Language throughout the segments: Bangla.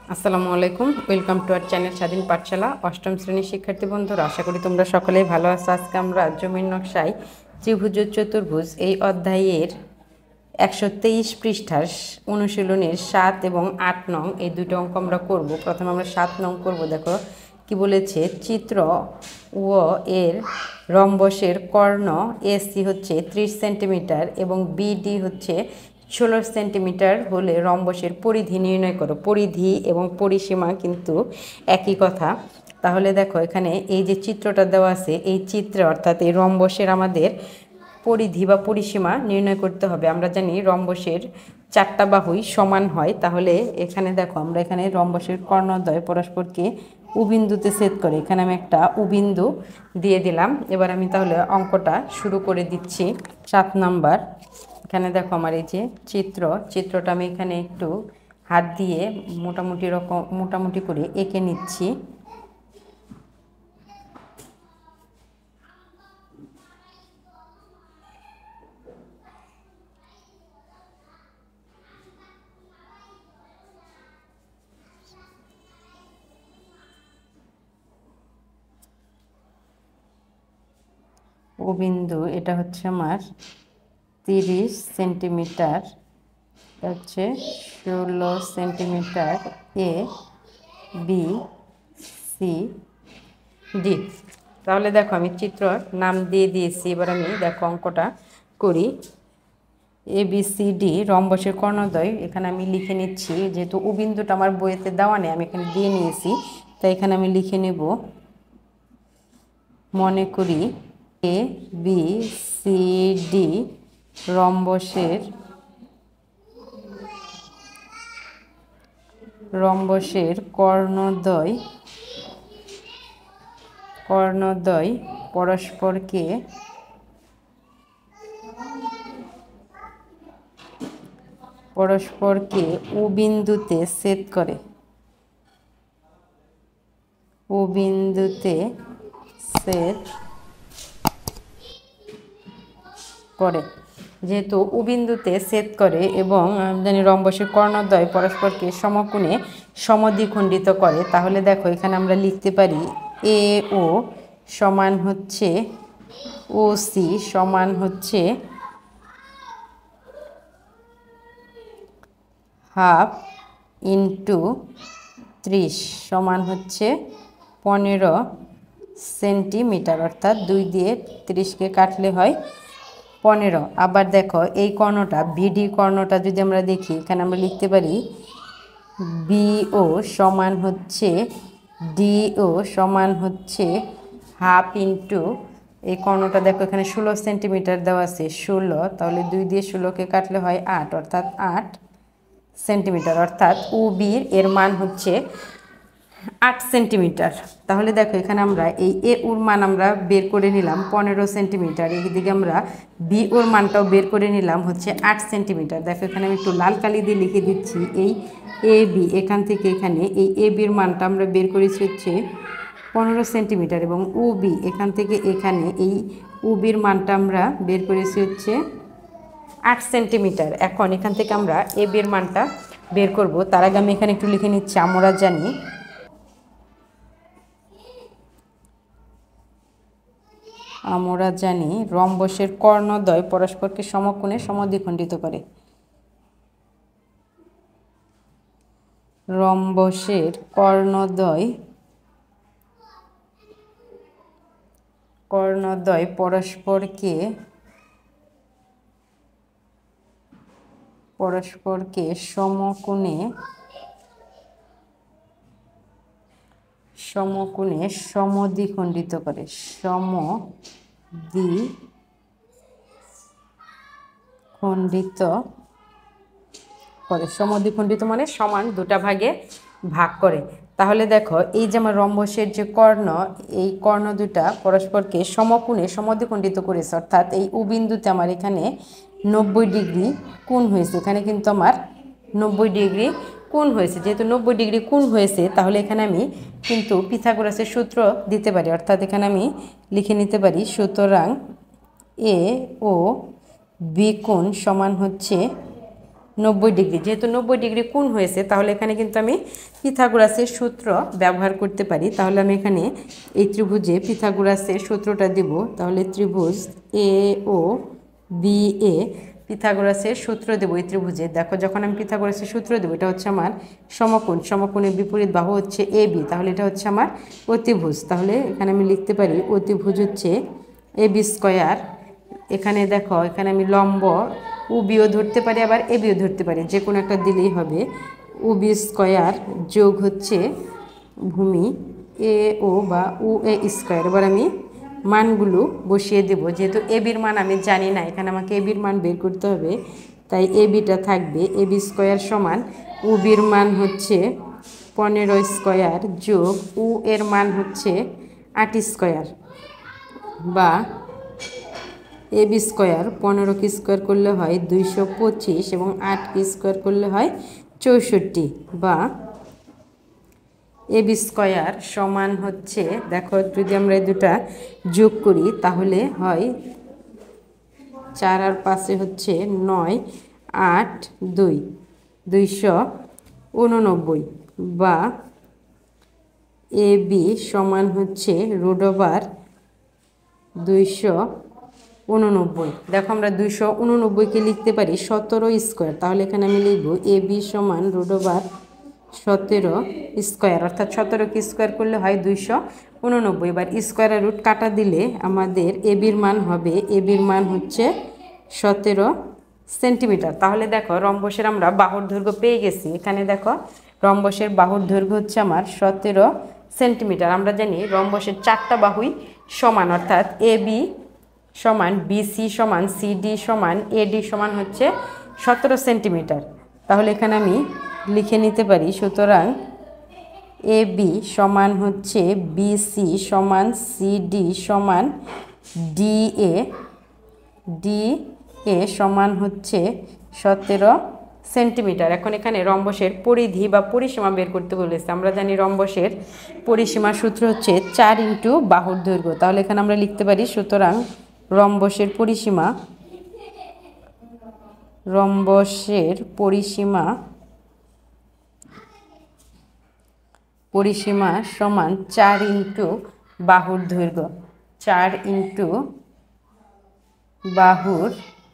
আসসালামু আলাইকুম, ওয়েলকাম টু আওয়ার চ্যানেল স্বাধীন পাঠশালা। অষ্টম শ্রেণীর শিক্ষার্থী বন্ধুরা, আশা করি তোমরা সকলেই ভালো আছো। আজকে আমরা জমির নকশায় ত্রিভুজ ও চতুর্ভুজ এই অধ্যায়ের 123 পৃষ্ঠার অনুশীলনের 7 এবং 8 নং এই দুটো অঙ্ক আমরা করব। প্রথমে আমরা 7 নং করব। দেখো কি বলেছে, চিত্র ও এর রম্বসের কর্ণ এসি হচ্ছে 30 সেন্টিমিটার এবং বিডি হচ্ছে 16 সেন্টিমিটার হলে রম্বসের পরিধি নির্ণয় করো। পরিধি এবং পরিসীমা কিন্তু একই কথা। তাহলে দেখো এখানে এই যে চিত্রটা দেওয়া আছে, এই চিত্রে অর্থাৎ এই রম্বসের আমাদের পরিধি বা পরিসীমা নির্ণয় করতে হবে। আমরা জানি রম্বসের 4টা বাহুই সমান হয়। তাহলে এখানে দেখো আমরা এখানে রম্বসের কর্ণদ্বয় পরস্পরকে উবিন্দুতে ছেদ করে এখানে আমি একটা উবিন্দু দিয়ে দিলাম। এবার আমি তাহলে অঙ্কটা শুরু করে দিচ্ছি। 7 নাম্বার, এখানে দেখো আমার এই যে চিত্রটা আমি এখানে একটু হাত দিয়ে মোটামুটি করে এঁকে নিচ্ছি। ও বিন্দু এটা হচ্ছে আমার 30 সেন্টিমিটার, হচ্ছে 16 centimetre A B C D. তাহলে দেখো আমি চিত্র নাম দিয়ে দিয়েছি। এবার আমি দেখো অঙ্কটা করি। এ বি সি ডি রম্বসের কর্ণদ্বয় এখানে আমি লিখে নিচ্ছি। যেহেতু ও বিন্দুটা আমার বইয়েতে দেওয়া নেই, আমি এখানে দিয়ে নিয়েছি, তাই এখানে আমি লিখে নেব। মনে করি এ বি সি ডি রম্বসের কর্ণদ্বয় পরস্পরকে ও বিন্দুতে ছেদ করে। যেহেতু ও বিন্দুতে ছেদ করে এবং জানি রম্বসের কর্ণদ্বয় পরস্পরকে সমকোণে সমদ্বিখণ্ডিত করে, তাহলে দেখো এখানে আমরা লিখতে পারি এ ও সমান হচ্ছে ও সি সমান হচ্ছে হাফ ইন্টু 30 সমান হচ্ছে 15 সেন্টিমিটার, অর্থাৎ 2 দিয়ে 30কে কাটলে হয় 15। আবার দেখো এই কর্ণটা বিডি কর্ণটা যদি আমরা দেখি, এখানে আমরা লিখতে পারি বিও সমান হচ্ছে ডিও সমান হচ্ছে হাফ ইন্টু এই কর্ণটা দেখো এখানে 16 সেন্টিমিটার দেওয়া আছে 16, তাহলে 2 দিয়ে 16কে কাটলে হয় 8, অর্থাৎ 8 সেন্টিমিটার, অর্থাৎ ও বির এর মান হচ্ছে 8 সেন্টিমিটার। তাহলে দেখো এখানে আমরা এই এ ওর মান আমরা বের করে নিলাম 15 সেন্টিমিটার, এদিকে আমরা বি ওর মানটাও বের করে নিলাম হচ্ছে 8 সেন্টিমিটার। দেখো এখানে আমি একটু লাল কালি দিয়ে লিখে দিচ্ছি, এই এ বি এখান থেকে এখানে এই এ বির মানটা আমরা বের করেছি হচ্ছে 15 সেন্টিমিটার এবং ও বি এখান থেকে এখানে এই ও বির মানটা আমরা বের করেছি হচ্ছে 8 সেন্টিমিটার। এখন এখান থেকে আমরা এ বির মানটা বের করব। তার আগে আমি এখানে একটু লিখে নিচ্ছি, আমরা জানি রম্বসের কর্ণদ্বয় পরস্পরকে সমকোণে সমদ্বিখণ্ডিত করে। রম্বসের কর্ণদ্বয় পরস্পরকে সমকোণে সমদ্বিখণ্ডিত করে। সমদ্বিখণ্ডিত মানে সমান দুটা ভাগে ভাগ করে। তাহলে দেখো এই যে আমার রম্বসের যে কর্ণ, এই কর্ণ দুটা পরস্পরকে সমকোণে সমদ্বিখণ্ডিত করেছে, অর্থাৎ এই ও বিন্দুতে আমার এখানে 90 ডিগ্রি কোণ হয়েছে। এখানে কিন্তু আমার 90 ডিগ্রি কোণ হয়েছে। যেহেতু 90 ডিগ্রি কোণ হয়েছে, তাহলে এখানে আমি কিন্তু পিথাগোরাসের সূত্র দিতে পারি, অর্থাৎ এখানে আমি লিখে নিতে পারি সুতরাং এ ও বি কোণ সমান হচ্ছে 90 ডিগ্রি। যেহেতু 90 ডিগ্রি কোণ হয়েছে, তাহলে এখানে কিন্তু আমি পিথাগোরাসের সূত্র ব্যবহার করতে পারি। তাহলে আমি এখানে এই ত্রিভুজে পিথাগোরাসের সূত্রটা দিব। তাহলে ত্রিভুজ এ ও বি এ পিথাগোরাসের সূত্র দেবো এই ত্রিভুজে। দেখো, যখন আমি পিথাগোরাসের সূত্র দেবো, এটা হচ্ছে আমার সমকোণ, সমকোণের বিপরীত বাহু হচ্ছে এ বি, তাহলে এটা হচ্ছে আমার অতিভুজ। তাহলে এখানে আমি লিখতে পারি অতিভুজ হচ্ছে এ বি স্কোয়ার। এখানে দেখো, এখানে আমি লম্ব উবিও ধরতে পারি, আবার এ বিও ধরতে পারি, যে কোনো একটা দিলেই হবে। উবি স্কোয়ার যোগ হচ্ছে ভূমি এ ও বা উ এ স্কোয়ার। এবার আমি মানগুলো বসিয়ে দেব। যেহেতু এ বির মান আমি জানি না, এখানে আমাকে এ বির মান বের করতে হবে, তাই এ বিটা থাকবে এ বি স্কোয়ার সমান উবির মান হচ্ছে 15 স্কোয়ার যোগ উ এর মান হচ্ছে 8 স্কোয়ার, বা এ বি স্কোয়ার 15 কে স্কোয়ার করলে হয় 225 এবং 8 কে স্কোয়ার করলে হয় 64, বা এ বি স্কোয়ার সমান হচ্ছে, দেখো যদি আমরা এই দুটা যোগ করি তাহলে হয় 4 আর 5 হচ্ছে 9, 8, 2 289, বা এ বি সমান হচ্ছে √289। দেখো, আমরা 289কে লিখতে পারি 17 স্কোয়ার। তাহলে এখানে আমি লিখব এ বি সমান √17 স্কোয়ার, অর্থাৎ 17কে স্কোয়ার করলে হয় 289। এবার স্কোয়ারের রুট কাটা দিলে আমাদের এ বির মান হবে, এ বির মান হচ্ছে 17 সেন্টিমিটার। তাহলে দেখো, রম্বসের আমরা বাহুর দৈর্ঘ্য পেয়ে গেছি। এখানে দেখো, রম্বসের বাহুর দৈর্ঘ্য হচ্ছে আমার 17 সেন্টিমিটার। আমরা জানি রম্বসের 4টা বাহুই সমান, অর্থাৎ এ বি সমান বিসি সমান সিডি সমান এডি সমান হচ্ছে 17 সেন্টিমিটার। তাহলে এখানে আমি লিখে নিতে পারি, সুতরাং এ বি সমান হচ্ছে বিসি সমান সিডি সমান ডিএ, ডিএ সমান হচ্ছে 17 সেন্টিমিটার। এখন এখানে রম্বসের পরিধি বা পরিসীমা বের করতে বলেছে। আমরা জানি রম্বসের পরিসীমার সূত্র হচ্ছে 4 ইন্টু বাহুর দৈর্ঘ্য। তাহলে এখানে আমরা লিখতে পারি, সুতরাং রম্বসের পরিসীমা, রম্বসের পরিসীমা পরিসীমা সমান 4 ইন্টু বাহুর দৈর্ঘ্য, 4 ইন্টু বাহুর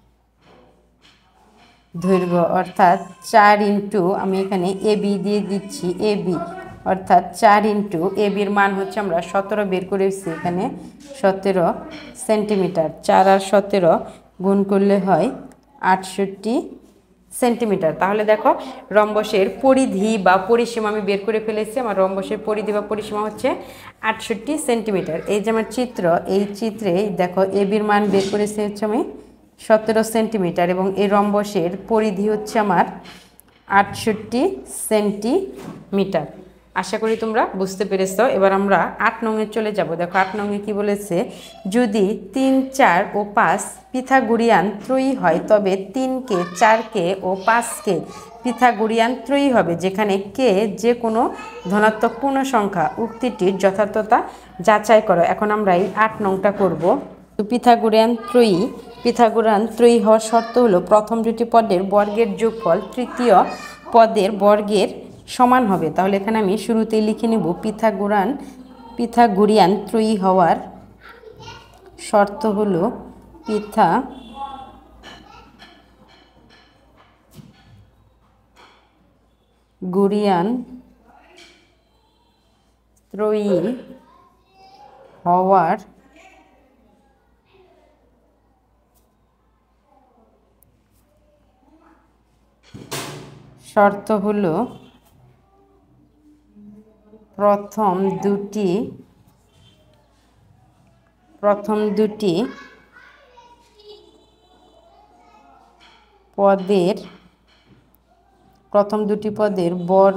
দৈর্ঘ্য, অর্থাৎ 4 ইন্টু, আমি এখানে এ বি দিয়ে দিচ্ছি, এ বি অর্থাৎ 4 ইন্টু এ বির মান হচ্ছে আমরা 17 বের করেছি, এখানে 17 সেন্টিমিটার। 4 আর 17 গুণ করলে হয় 68 সেন্টিমিটার। তাহলে দেখো, রম্বসের পরিধি বা পরিসীমা আমি বের করে ফেলেছি। আমার রম্বসের পরিধি বা পরিসীমা হচ্ছে 68 সেন্টিমিটার। এই যে আমার চিত্র, এই চিত্রে দেখো এ বির মান বের করেছি হচ্ছে আমি 17 সেন্টিমিটার, এবং এই রম্বসের পরিধি হচ্ছে আমার 68 সেন্টিমিটার। আশা করি তোমরা বুঝতে পেরেছো। এবার আমরা 8 নংয়ে চলে যাব। দেখো 8 নংয়ে কি বলেছে, যদি 3, 4 ও 5 পিথাগোরিয়ান ত্রয়ী হয়, তবে 3কে, 4কে ও 5কে পিথাগোরিয়ান ত্রয়ী হবে, যেখানে কে যে কোনো ধনাত্মক পূর্ণ সংখ্যা। উক্তিটির যথার্থতা যাচাই করো। এখন আমরা এই 8 নংটা করব। পিথাগোরিয়ান ত্রয়ী হওয়ার শর্ত হলো, প্রথম দুটি পদের বর্গের যোগফল তৃতীয় পদের বর্গের সমান হবে। তাহলে এখানে আমি শুরুতেই লিখে নেব পিথাগোরিয়ান ত্রয়ী হওয়ার শর্ত হলো পিথাগোরিয়ান ত্রয়ী হওয়ার শর্ত হলো প্রথম দুটি পদের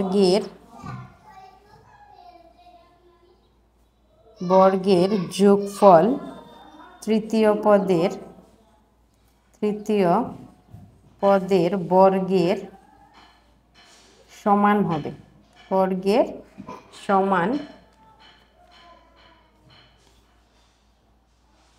বর্গের যোগফল তৃতীয় পদের বর্গের সমান হবে, বর্গের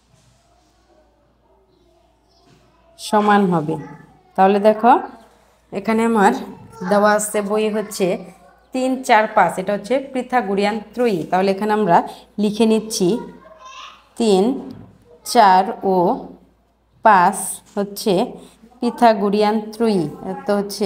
সমান হবে। তাহলে দেখো, এখানে আমার দেওয়া আছে বই হচ্ছে 3, 4, 5, এটা হচ্ছে পিথাগোরিয়ান ত্রয়ী। তাহলে এখানে আমরা লিখে নিচ্ছি 3, 4 ও 5 হচ্ছে পিথাগোরিয়ান ত্রয়ী। এটা হচ্ছে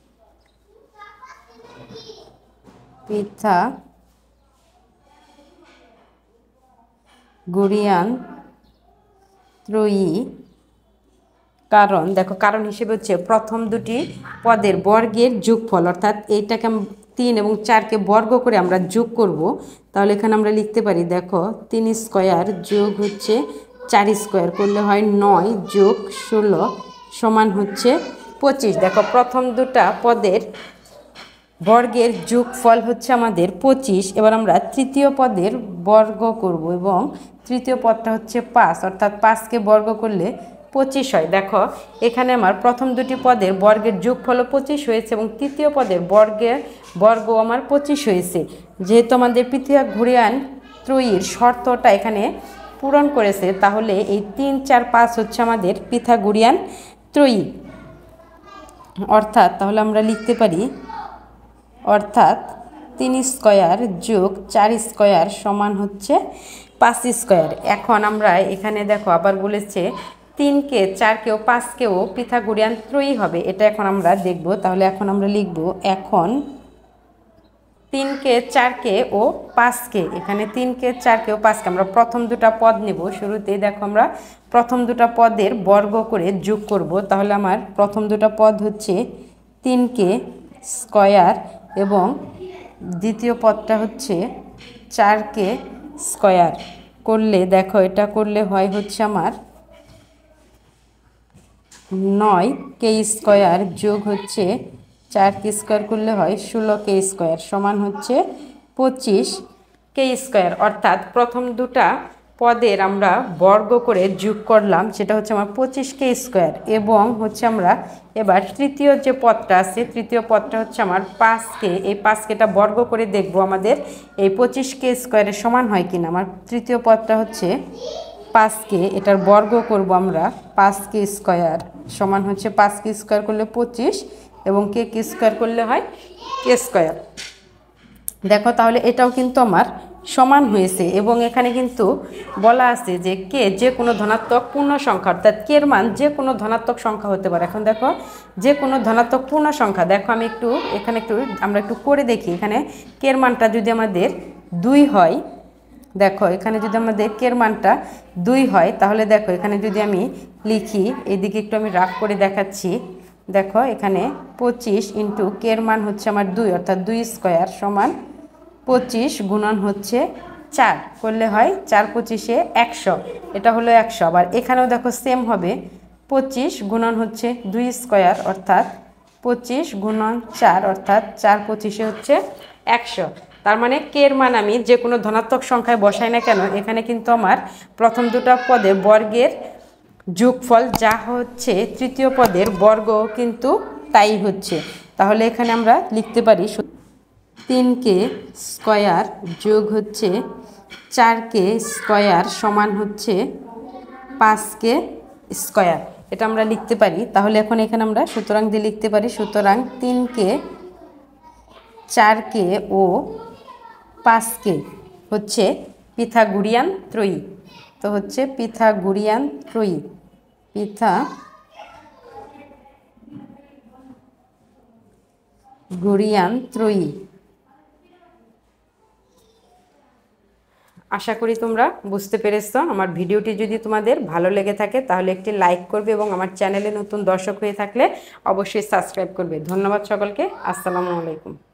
পিথাগোরিয়ান ত্রয়ী। কারণ দেখো, কারণ হিসেবে হচ্ছে প্রথম দুটি পদের বর্গের যোগফল, অর্থাৎ এইটাকে 3 এবং 4কে বর্গ করে আমরা যোগ করব। তাহলে এখানে আমরা লিখতে পারি, দেখো 3 স্কোয়ার যোগ হচ্ছে 4 স্কোয়ার করলে হয় 9 যোগ 16 সমান হচ্ছে 25। দেখো, প্রথম দুটা পদের বর্গের যোগফল হচ্ছে আমাদের 25। এবার আমরা তৃতীয় পদের বর্গ করব এবং তৃতীয় পদটা হচ্ছে 5, অর্থাৎ 5কে বর্গ করলে 25 হয়। দেখো, এখানে আমার প্রথম দুটি পদের বর্গের যোগফলও 25 হয়েছে এবং তৃতীয় পদের বর্গ আমার 25 হয়েছে। যেহেতু আমাদের পিথাগোরিয়ান ত্রয়ীর শর্তটা এখানে পূরণ করেছে, তাহলে এই 3, 4, 5 হচ্ছে আমাদের পিথাগোরিয়ান ত্রয়ী। অর্থাৎ তাহলে আমরা লিখতে পারি, অর্থাৎ 3 স্কোয়ার যোগ 4 স্কোয়ার সমান হচ্ছে 5 স্কোয়ার। এখন আমরা এখানে দেখো আবার বলেছে 3কে 4কেও 5কেও পিথাগোরিয়ান ত্রয়ী হবে, এটা এখন আমরা দেখব। তাহলে এখন আমরা লিখব, এখন 3কে 4কে ও 5কে, এখানে 3কে 4কে ও 5কে আমরা প্রথম দুটা পদ নেব। শুরুতেই দেখো আমরা প্রথম দুটা পদের বর্গ করে যোগ করব। তাহলে আমার প্রথম দুটা পদ হচ্ছে 3কে স্কয়ার এবং দ্বিতীয় পদটা হচ্ছে 4কে স্কয়ার করলে, দেখো এটা করলে হয় হচ্ছে আমার 9কে স্কয়ার যোগ হচ্ছে 4কে স্কয়ার করলে হয় 16কে স্কয়ার সমান হচ্ছে 25কে স্কয়ার। অর্থাৎ প্রথম দুটা পদের আমরা বর্গ করে যোগ করলাম, সেটা হচ্ছে আমার 25কে স্কয়ার। এবং হচ্ছে আমরা এবার তৃতীয় যে পদটা আছে, তৃতীয় পদটা হচ্ছে আমার 5কে, এই 5কেটা বর্গ করে দেখব আমাদের এই 25কে স্কয়ারের সমান হয় কিনা। আমার তৃতীয় পদটা হচ্ছে 5কে, এটার বর্গ করব আমরা, 5কে স্কয়ার সমান হচ্ছে 5কে স্কয়ার করলে 25 এবং কে স্কয়ার করলে হয় কে স্কয়ার। দেখো, তাহলে এটাও কিন্তু আমার সমান হয়েছে। এবং এখানে কিন্তু বলা আছে যে কে যে কোনো ধনাত্মক পূর্ণ সংখ্যা, অর্থাৎ কের মান যে কোনো ধনাত্মক সংখ্যা হতে পারে। এখন দেখো, যে কোনো ধনাত্মক পূর্ণ সংখ্যা, দেখো আমি আমরা একটু করে দেখি। এখানে কের মানটা যদি আমাদের 2 হয়, দেখো এখানে যদি আমাদের কের মানটা 2 হয়, তাহলে দেখো এখানে যদি আমি লিখি, এদিকে একটু আমি রাফ করে দেখাচ্ছি। দেখো এখানে 25 ইন্টু কের মান হচ্ছে আমার 2, অর্থাৎ 2 স্কয়ার সমান 25 গুণন হচ্ছে 4 করলে হয় 4 25-এ 100, এটা হলো 100। আবার এখানেও দেখো সেম হবে, 25 গুণন হচ্ছে 2 স্কয়ার অর্থাৎ 25 গুণন 4 অর্থাৎ 4 25-এ হচ্ছে 100। তার মানে কের মান আমি যে কোনো ধনাত্মক সংখ্যায় বসাই না কেন, এখানে কিন্তু আমার প্রথম দুটো পদে বর্গের যোগফল যা হচ্ছে তৃতীয় পদের বর্গ কিন্তু তাই হচ্ছে। তাহলে এখানে আমরা লিখতে পারি 3কে স্কয়ার যোগ হচ্ছে 4কে স্কয়ার সমান হচ্ছে 5কে স্কয়ার, এটা আমরা লিখতে পারি। তাহলে এখন এখানে আমরা সুতরাং দিয়ে লিখতে পারি, সুতরাং 3কে 4কে ও 5কে হচ্ছে পিথাগোরিয়ান ত্রয়ী। তো হচ্ছে পিথাগোরিয়ান ত্রয়ী, পিথাগোরিয়ান ত্রয়ী। আশা করি তোমরা বুঝতে পেরেছো। আমার ভিডিওটি যদি তোমাদের ভালো লেগে থাকে তাহলে একটি লাইক করবে এবং আমার চ্যানেলে নতুন দর্শক হয়ে থাকলে অবশ্যই সাবস্ক্রাইব করবে। ধন্যবাদ সকলকে। আসসালামু আলাইকুম।